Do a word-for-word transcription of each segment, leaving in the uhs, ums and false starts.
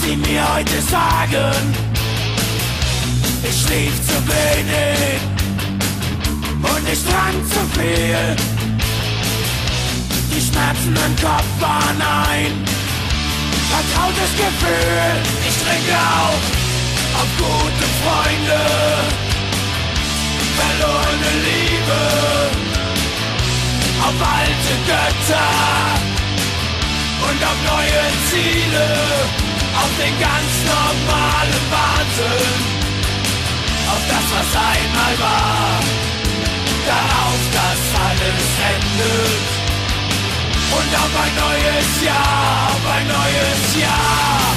sie mir heute sagen. Ich schlief zu wenig und ich trank zu viel. Die Schmerzen im Kopf waren ein vertrautes Gefühl. Ich trinke auch auf gute Freunde, verlorene Liebe, auf alte Götter und auf neue Ziele, auf den ganz normalen Wahnsinn, auf das, was einmal war, darauf, dass alles endet, und auf ein neues Jahr, auf ein neues Jahr.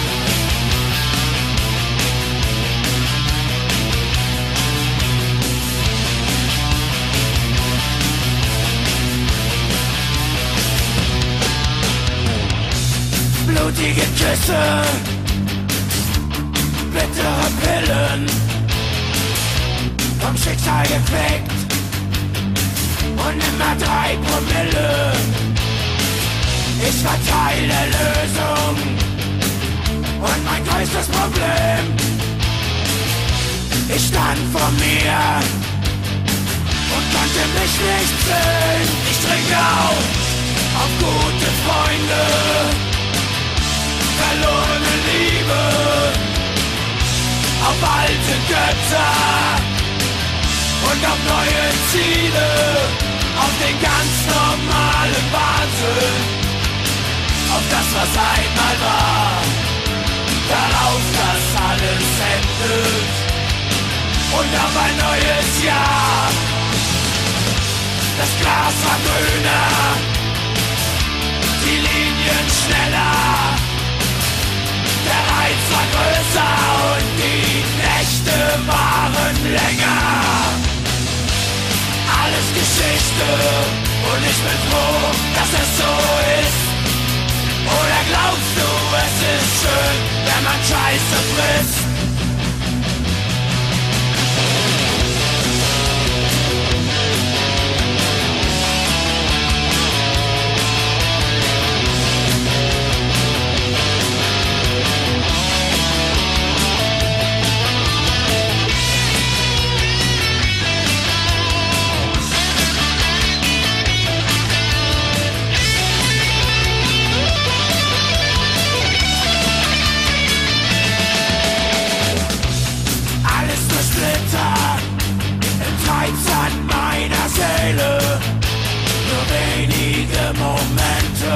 Blutige Küsse, bittere Pillen, vom Schicksal gefickt und immer drei Promille. Ich war Teil der Lösung und mein größtes Problem. Ich stand vor mir und konnte mich nicht sehen. Ich trinke auf, auf gute Freunde, verlorene Liebe, auf alte Götter und auf neue Ziele, auf den ganz normalen Wahnsinn, auf das, was einmal war, darauf, dass alles endet, und auf ein neues Jahr. Das Glas war grüner, die Linien schneller, der Reiz war größer und die Nächte waren länger. Alles Geschichte und ich bin froh, dass es so ist. Oder glaubst du, es ist schön, wenn man Scheiße frisst? An meiner Seele, nur wenige Momente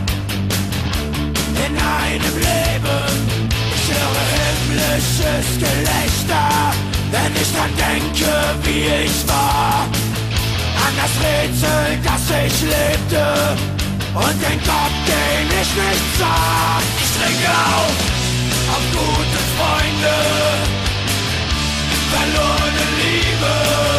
in einem Leben. Ich höre himmlisches Gelächter, wenn ich dran denke, wie ich war, an das Rätsel, das ich lebte, und den Gott, den ich nicht sah. Ich trinke auf, auf gute Freunde, verlorene Liebe,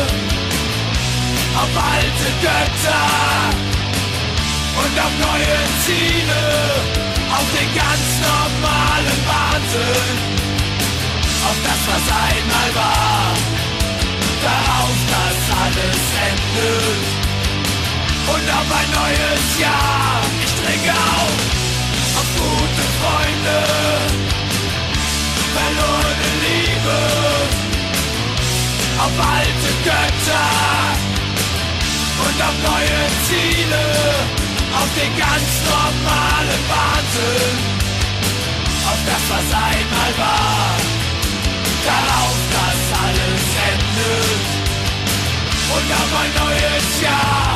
auf alte Götter und auf neue Ziele, auf den ganz normalen Wahnsinn, auf das, was einmal war, darauf, dass alles endet, und auf ein neues Jahr. Ich trinke auf, auf gute Freunde, verlorene Liebe, auf alte Götter und auf neue Ziele, auf den ganz normalen Wahnsinn, auf das, was einmal war, darauf, dass alles endet, und auf ein neues Jahr.